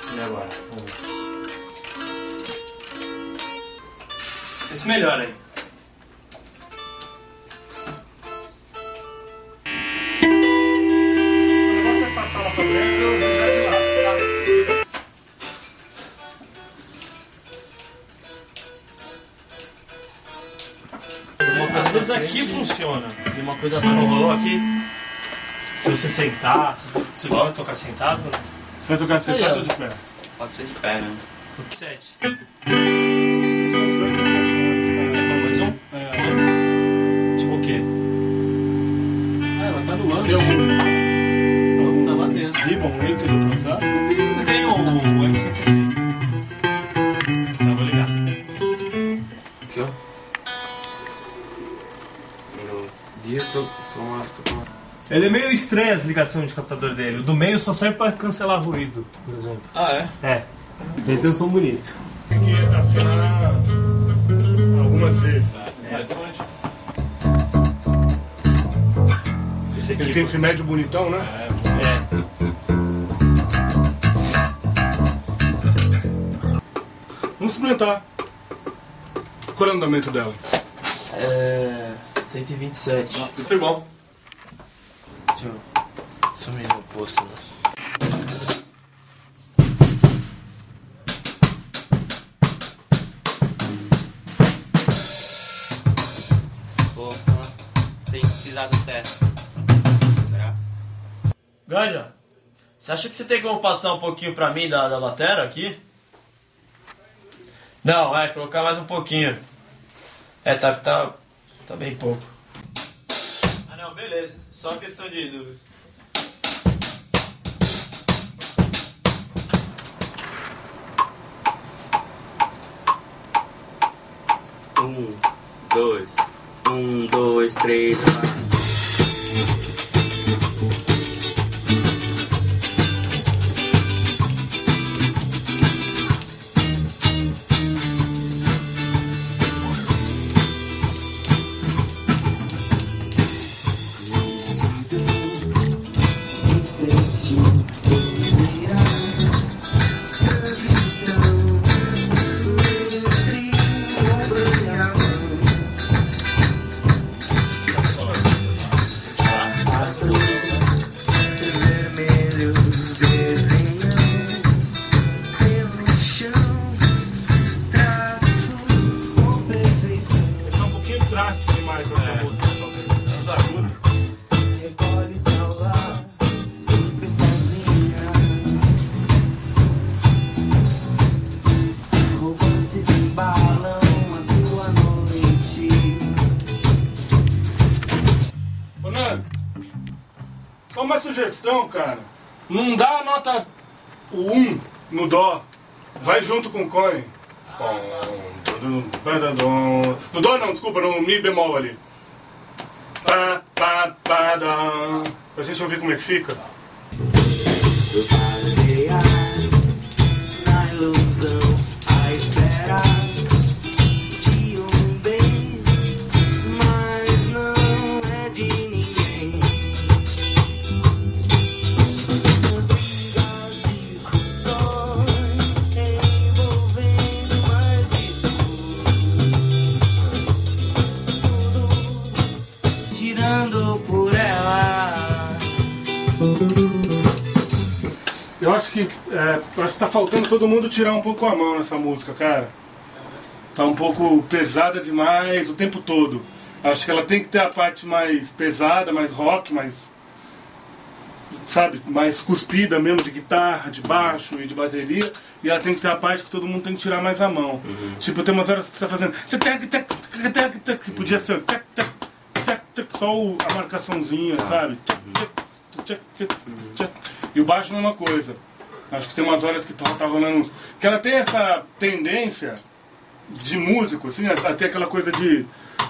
E agora? Vamos ver. Esse melhor aí. O negócio é passar lá pra dentro e deixar de lá, tá? Às vezes aqui funciona. E uma coisa Mas não rolou aqui? Se você sentar, você pode tocar sentado? Você vai tocar sentado ou de pé? Pode ser de pé, né? O que 7? Os dois microfones, É para mais um? É. Tipo o quê? Ah, ela tá no Tem ângulo. algum Ela tá lá dentro. ribbon aí que ele pode usar? Tem o M160. Tá, vou ligar. Aqui, ó. No dia Tomás tocou. Ele é meio estranho as ligações de captador dele. O do meio só serve para cancelar ruído, por exemplo. Ah, é? É. Ele tem um som bonito. Tem que afinar algumas vezes. Esse aqui Ele tem esse médio bonitão, né? é. Vamos experimentar. Qual é o andamento dela? É... 127. Foi bom. Deixa eu sumir no posto, né? Pô, sem precisar do teto. Graças. Ganja, você acha que você tem como passar um pouquinho pra mim da batera aqui? Não, colocar mais um pouquinho. Tá bem pouco. Ah não, beleza. Só questão de dúvida. Um, dois, três, quatro. Tá um pouquinho drástico demais essa música, talvez. Os agudos. Recolhe-se ao lar, sempre sozinha. Romances embalam a sua noite. Ô, Nando, só uma sugestão, cara. Não dá a nota o 1 no dó. Vai junto com o coin. No dó não, desculpa, no mi bemol ali. Pá, pá, pá, dá. Pra gente ouvir como é que fica. Passear na ilusão, a espera de um bem, mas não é de ninguém. Brigas, discussões envolvendo bandidos, tudo tirando por ela. Eu acho que tá faltando todo mundo tirar um pouco a mão nessa música, cara. Tá um pouco pesada demais o tempo todo. Acho que ela tem que ter a parte mais pesada, mais rock, mais, sabe, mais cuspida mesmo, de guitarra, de baixo e de bateria. E ela tem que ter a parte que todo mundo tem que tirar mais a mão. Tipo, tem umas horas que você tá fazendo, que podia ser só a marcaçãozinha, sabe? E o baixo é a mesma coisa. Acho que tem umas horas que tá rolando uns... Que ela tem essa tendência de músico, assim, a ter aquela coisa de...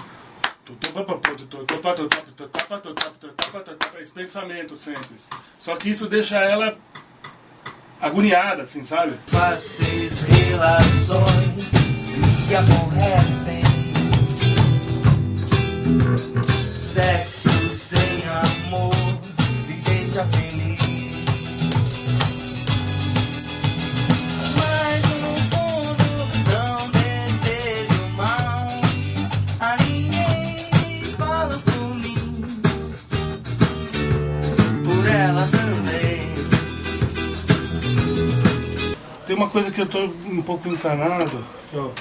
Esse pensamento sempre. Só que isso deixa ela agoniada, assim, sabe? Fáceis relações que aborrecem. Sexo sem amor me deixa feliz. tem uma coisa que eu tô um pouco encanado. Que, ó.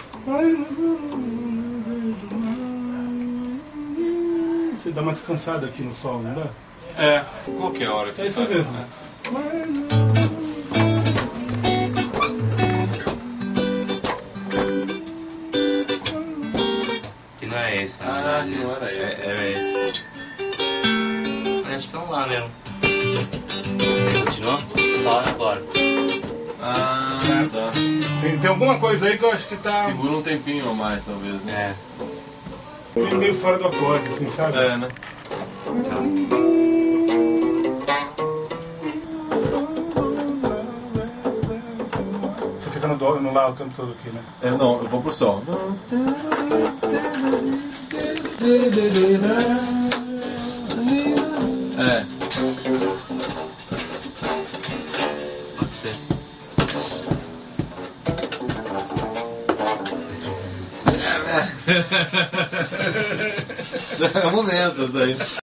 Você dá uma descansada aqui no sol, não dá? É, qualquer hora que É você isso faz, mesmo. né? Que não é esse, na Ah, verdade, que né? não era esse. Era esse. Mas acho que é um lá mesmo. Continua? Só agora. Ah, tá. Tem alguma coisa aí que eu acho que tá Segura um tempinho a mais, talvez, né? meio fora do acorde, assim, sabe? É, né? Você fica no dó, no lá o tempo todo aqui, né? É, não, eu vou pro sol. É. Pode ser. É momentos aí.